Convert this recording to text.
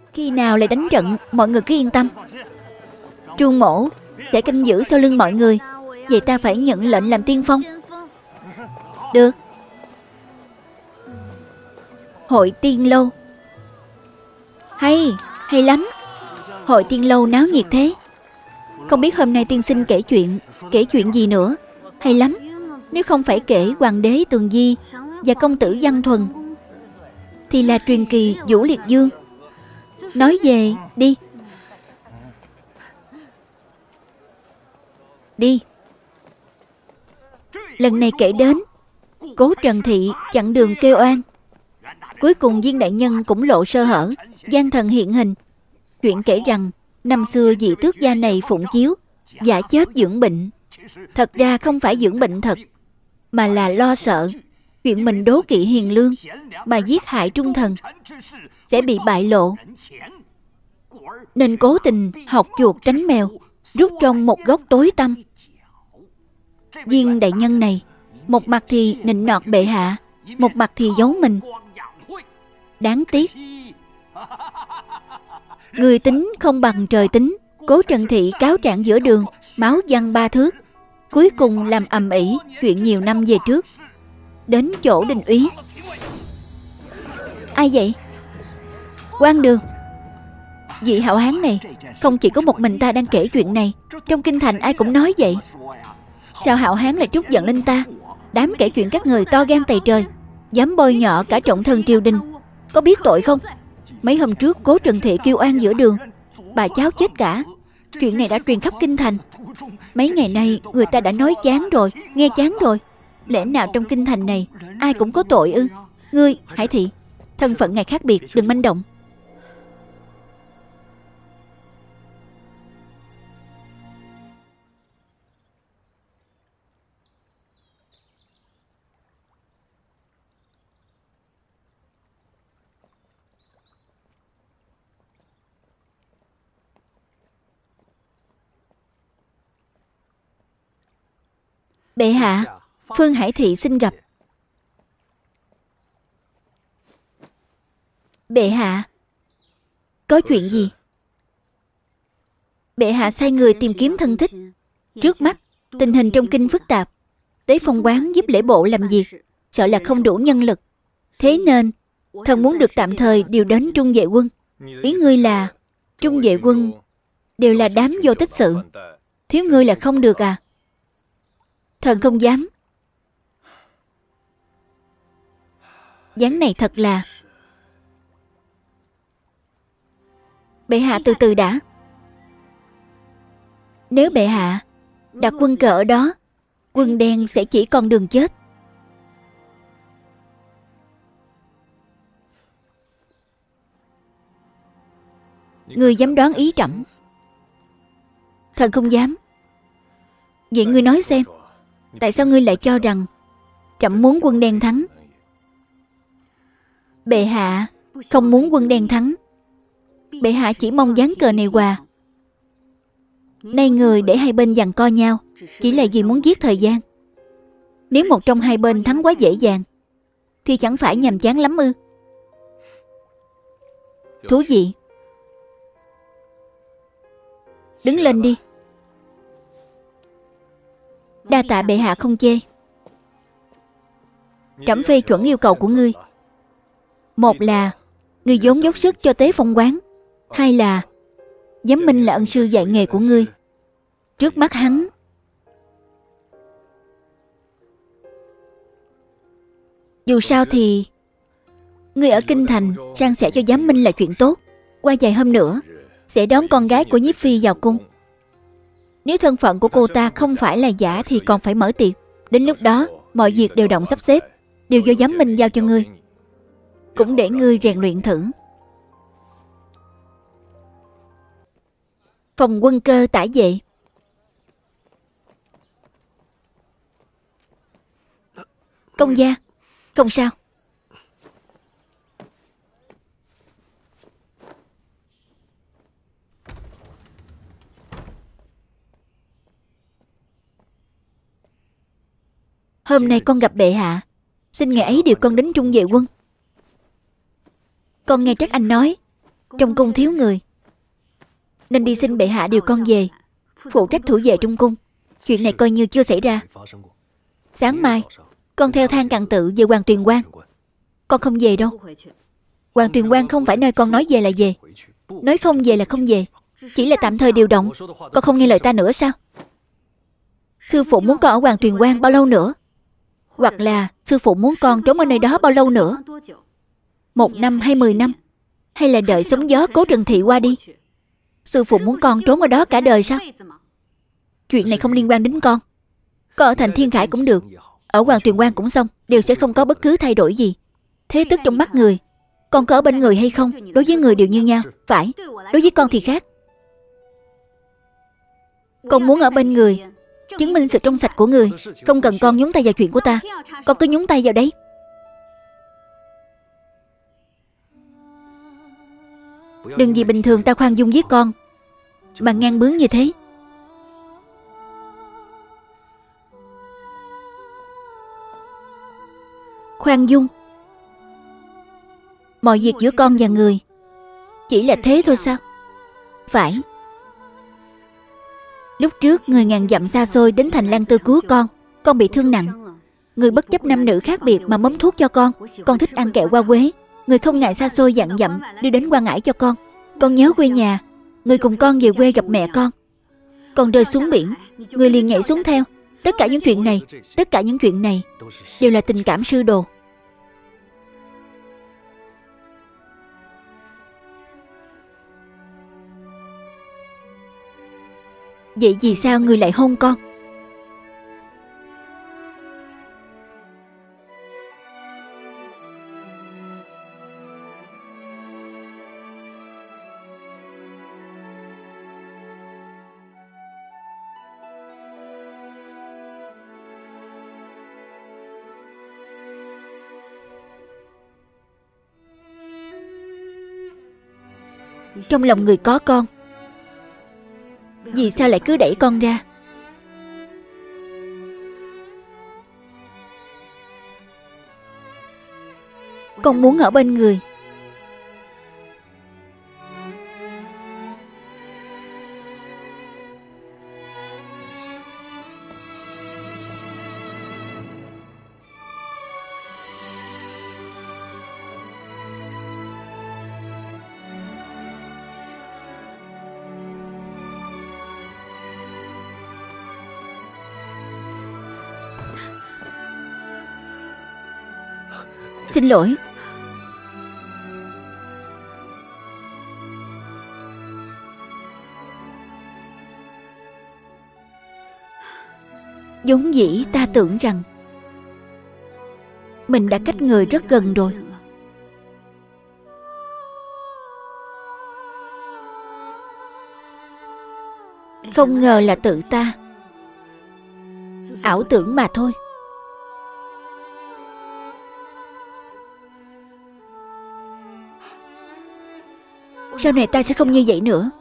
Khi nào lại đánh trận, mọi người cứ yên tâm. Trương mỗ sẽ canh giữ sau lưng mọi người. Vậy ta phải nhận lệnh làm tiên phong. Được. Hội tiên lâu. Hay lắm. Hội tiên lâu náo nhiệt thế. Không biết hôm nay tiên sinh kể chuyện gì nữa. Hay lắm. Nếu không phải kể hoàng đế Tường Di và công tử Văn Thuần thì là truyền kỳ Vũ Liệt Dương. Nói về đi. Đi. Lần này kể đến Cố Trần Thị chặn đường kêu oan. Cuối cùng Viên đại nhân cũng lộ sơ hở. Gian thần hiện hình. Chuyện kể rằng năm xưa vị tước gia này phụng chiếu giả chết dưỡng bệnh. Thật ra không phải dưỡng bệnh thật, mà là lo sợ chuyện mình đố kỵ hiền lương mà giết hại trung thần sẽ bị bại lộ, nên cố tình học chuột tránh mèo, rút trong một góc tối tăm. Viên đại nhân này một mặt thì nịnh nọt bệ hạ, một mặt thì giấu mình. Đáng tiếc, người tính không bằng trời tính. Cố Trần Thị cáo trạng giữa đường, máu văng 3 thước. Cuối cùng làm ầm ĩ chuyện nhiều năm về trước, đến chỗ Đình Úy. Ai vậy? Quan Đường. Vị hảo hán này, không chỉ có một mình ta đang kể chuyện này, trong kinh thành ai cũng nói vậy. Sao hảo hán lại trút giận lên ta? Đám kể chuyện các người to gan tày trời, dám bôi nhọ cả trọng thân triều đình, có biết tội không? Mấy hôm trước Cố Trần Thị kêu oan giữa đường, bà cháu chết cả. Chuyện này đã truyền khắp kinh thành. Mấy ngày nay người ta đã nói chán rồi, nghe chán rồi. Lẽ nào trong kinh thành này ai cũng có tội ư? Ngươi, Hải Thị, thân phận ngài khác biệt, đừng manh động. Bệ hạ, Phương Hải Thị xin gặp. Bệ hạ, có chuyện gì? Bệ hạ sai người tìm kiếm thân thích. Trước mắt tình hình trong kinh phức tạp, Tế Phong quán giúp lễ bộ làm việc, sợ là không đủ nhân lực. Thế nên thần muốn được tạm thời điều đến Trung Vệ quân. Ý ngươi là Trung Vệ quân đều là đám vô tích sự, thiếu ngươi là không được à? Thần không dám. Dáng này thật là... Bệ hạ từ từ đã. Nếu bệ hạ đặt quân cờ ở đó, quân đen sẽ chỉ còn đường chết. Ngươi dám đoán ý trẫm? Thần không dám. Vậy ngươi nói xem, tại sao ngươi lại cho rằng trẫm muốn quân đen thắng? Bệ hạ không muốn quân đen thắng. Bệ hạ chỉ mong ván cờ này hòa. Nay người để hai bên giằng co nhau chỉ là vì muốn giết thời gian. Nếu một trong hai bên thắng quá dễ dàng thì chẳng phải nhàm chán lắm ư? Thú vị. Đứng lên đi. Đa tạ bệ hạ không chê. Trẫm phê chuẩn yêu cầu của ngươi. Một là ngươi vốn dốc sức cho Tế Phong quán, hai là giám minh là ân sư dạy nghề của ngươi. Trước mắt hắn, dù sao thì ngươi ở kinh thành san sẻ cho giám minh là chuyện tốt. Qua vài hôm nữa sẽ đón con gái của nhiếp phi vào cung. Nếu thân phận của cô ta không phải là giả thì còn phải mở tiệc. Đến lúc đó mọi việc đều động sắp xếp, đều do giám minh giao cho ngươi. Cũng để ngươi rèn luyện thử. Phòng quân cơ tả vệ. Công gia, không sao. Hôm nay con gặp bệ hạ, xin ngài ấy điều con đến Trung Vệ quân. Con nghe Trác Anh nói Trong cung thiếu người, nên đi xin bệ hạ điều con về, phụ trách thủ vệ trong cung. Chuyện này coi như chưa xảy ra. Sáng mai con theo Thang Càn Tự về Hoàng Tuyền Quan. Con không về đâu. Hoàng Tuyền Quan không phải nơi con nói về là về, nói không về là không về, chỉ là tạm thời điều động. Con không nghe lời ta nữa sao? Sư phụ muốn con ở Hoàng Tuyền Quan bao lâu nữa? Hoặc là sư phụ muốn con trốn ở nơi đó bao lâu nữa? 1 năm hay 10 năm? Hay là đợi sóng gió Cố Trần Thị qua đi? Sư phụ muốn con trốn ở đó cả đời sao? Chuyện này không liên quan đến con. Con ở thành Thiên Khải cũng được, ở Hoàng Tuyền Quan cũng xong, đều sẽ không có bất cứ thay đổi gì. Thế tức trong mắt người, con có ở bên người hay không, đối với người đều như nhau. Phải, đối với con thì khác. Con muốn ở bên người, chứng minh sự trong sạch của người. Không cần con nhúng tay vào chuyện của ta. Con cứ nhúng tay vào đấy. Đừng vì bình thường ta khoan dung với con mà ngang bướng như thế. Khoan dung? Mọi việc giữa con và người chỉ là thế thôi sao? Phải. Lúc trước người ngàn dặm xa xôi đến thành Lan Tư cứu con bị thương nặng. Người bất chấp nam nữ khác biệt mà mắm thuốc cho con. Con thích ăn kẹo hoa quế, người không ngại xa xôi dặn dặm đưa đến Quan Ngãi cho con. Con nhớ quê nhà, người cùng con về quê gặp mẹ con. Con rơi xuống biển, người liền nhảy xuống theo. Tất cả những chuyện này đều là tình cảm sư đồ. Vậy vì sao người lại hôn con? Trong lòng người có con, vì sao lại cứ đẩy con ra? Con muốn ở bên người. Xin lỗi. Vốn dĩ ta tưởng rằng mình đã cách người rất gần rồi. Không ngờ là tự ta ảo tưởng mà thôi. Sau này ta sẽ không như vậy nữa.